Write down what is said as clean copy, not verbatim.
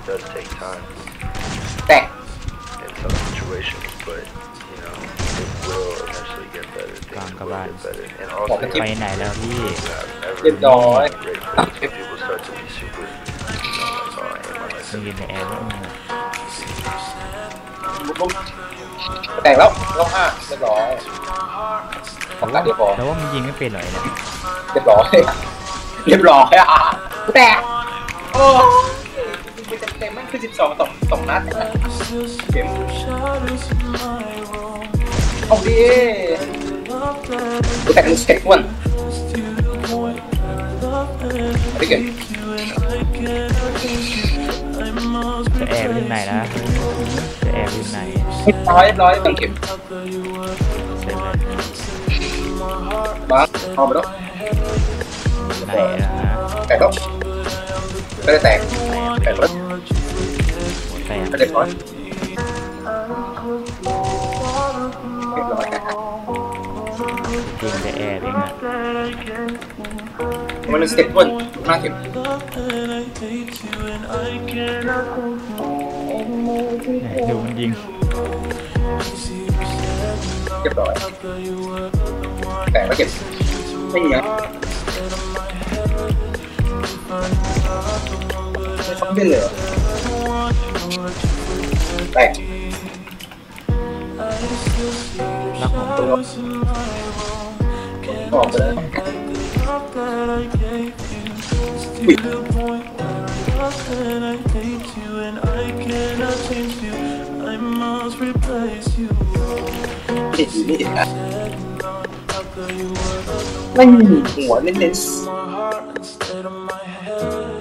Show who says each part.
Speaker 1: does take time
Speaker 2: แตก
Speaker 1: in some situations, but you know it will eventually get better. Things will get better, and also
Speaker 3: ไปไหนแล้วพี่
Speaker 2: เรียบร้อย
Speaker 1: people start to be super, you know, like, oh, I hate my life.
Speaker 3: ยืนในแอร์
Speaker 2: แตกแล้วรอบ5เรียบร้อยของการเรียบร้อย
Speaker 3: แล้วว่ามันยิงไม่เป็นหรอเนี่ย
Speaker 2: เรียบร้อยเรียบร้อยอ่ะแตกโอ้ยเต็มๆมันคือ12 นัดเข็มเอาดิกูแตกมึงเช็ควันไม่เก่ง
Speaker 3: จะแอร์ไปถึงไหนนะจะแอร์ไปถึงไหน
Speaker 2: เรียบร้อยตังเข็มมาเอาไปแล้ว
Speaker 3: ไหนนะฮะ
Speaker 2: แตกแล้วไม่ได้แตกแล้วไม่ได้ร้อย
Speaker 3: จริงจะแอร์เองอะ
Speaker 2: มันเป็นสเต็ปวันหน้าเข็ม
Speaker 3: ดูมันยิง
Speaker 2: เรียบร้อยแต่ไม่เก็บไม่มีนะไม่ต้องเล่นเลยแตก
Speaker 3: รักของตัว
Speaker 2: ออกไปแล้วไม่มีหัวเล่น